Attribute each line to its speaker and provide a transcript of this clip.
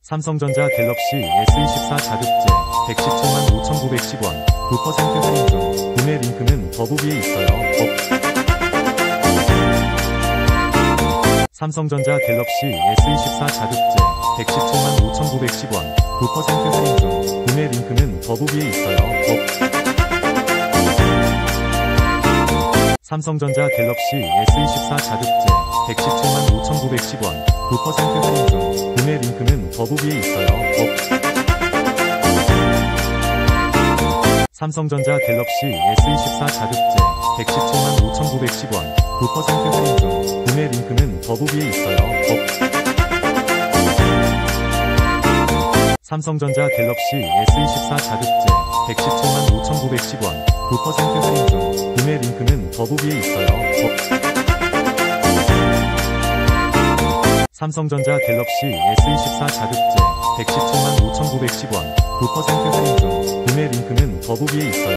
Speaker 1: 삼성전자 갤럭시 S24 자급제 117만 5,910원 9% 할인 중. 구매 링크는 더보기에 있어요. 삼성전자 갤럭시 S24 자급제 117만 5,910원 9% 할인 중. 구매 링크는 더보기에 있어요. 삼성전자 갤럭시 S24 자급제 117만 5,910원 9% 할인 중. 구매 링크는 더보기에 있어요. 삼성전자 갤럭시 S24 자급제 117만 5,910원 9% 할인 중. 구매 링크는 더보기에 있어요. 삼성전자 갤럭시 S24 자급제 117만 5,910원 9% 할인 중. 구매 링크는 더보기에 있어요. 삼성전자 갤럭시 S24 자급제 117만 5,910원 9% 할인 중. 구매 링크는 더보기에 있어요.